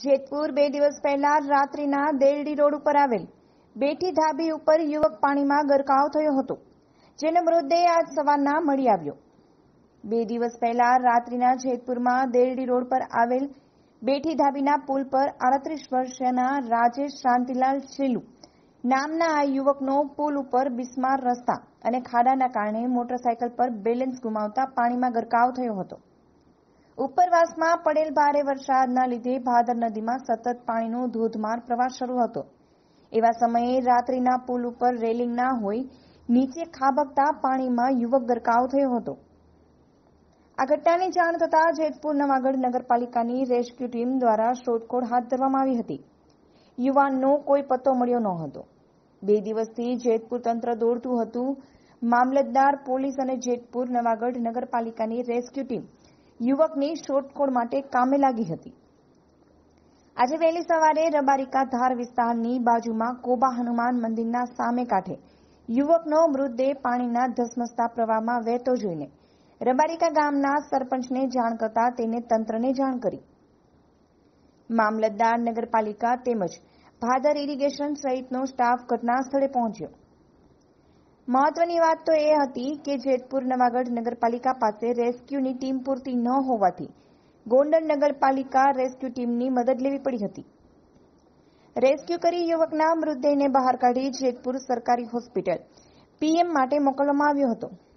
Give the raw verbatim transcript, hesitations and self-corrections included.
જેતપુર બે દિવસ પહેલા રાત્રિના દેરડી રોડ ઉપર આવેલ બેઠી ધાબી ઉપર યુવક પાણીમાં ગરકાવ થયો હતો, જેનો મૃતદેહ આજ સવારના મળી આવ્યો. બે દિવસ પહેલા રાત્રિના જેતપુરમાં દેરડી રોડ પર આવેલ બેઠી ધાબીના પુલ પર આડત્રીસ વર્ષના રાજેશ શાંતિલાલ છેલ્લુ નામના આ યુવકનો પુલ ઉપર બિસ્માર રસ્તા અને ખાડાના કારણે મોટરસાયકલ પર બેલેન્સ ગુમાવતા પાણીમાં ગરકાવ થયો હતો. ઉપરવાસમાં પડેલ ભારે વરસાદના લીધે ભાદર નદીમાં સતત પાણીનો ધોધમાર પ્રવાહ શરૂ હતો. એવા સમયે રાત્રિના પુલ ઉપર રેલિંગ ના હોય નીચે ખાબકતા પાણીમાં યુવક ગરકાવ થયો હતો. આ ઘટનાની જાણ થતાં જેતપુર નવાગઢ નગરપાલિકાની રેસ્ક્યુ ટીમ દ્વારા શોધખોળ હાથ ધરવામાં આવી હતી. યુવાનનો કોઈ પત્તો મળ્યો ન હતો. બે દિવસથી જેતપુર તંત્ર દોડતું હતું. મામલતદાર, પોલીસ અને જેતપુર નવાગઢ નગરપાલિકાની રેસ્ક્યુ ટીમ યુવકની શોધખોળ માટે કામે લાગી હતી. આજે વહેલી સવારે રબારિકા ધાર વિસ્તારની બાજુમાં કોબા હનુમાન મંદિરના સામે કાંઠે યુવકનો મૃતદેહ પાણીના ધસમસતા પ્રવાહમાં વહેતો જોઈને રબારિકા ગામના સરપંચને જાણ કરતા તેને તંત્રને જાણ કરી. મામલતદાર, નગરપાલિકા તેમજ ભાદર ઇરિગેશન સહિતનો સ્ટાફ ઘટના સ્થળે પહોંચ્યો. મહત્વની વાત તો એ હતી કે જેતપુર નવાગઢ નગરપાલિકા પાસે રેસ્ક્યુની ટીમ પૂરતી ન હોવાથી ગોંડલ નગરપાલિકા રેસ્ક્યુ ટીમની મદદ લેવી પડી હતી. રેસ્ક્યુ કરી યુવકના મૃતદેહને બહાર કાઢી જેતપુર સરકારી હોસ્પિટલ પીએમ માટે મોકલવામાં આવ્યો હતો.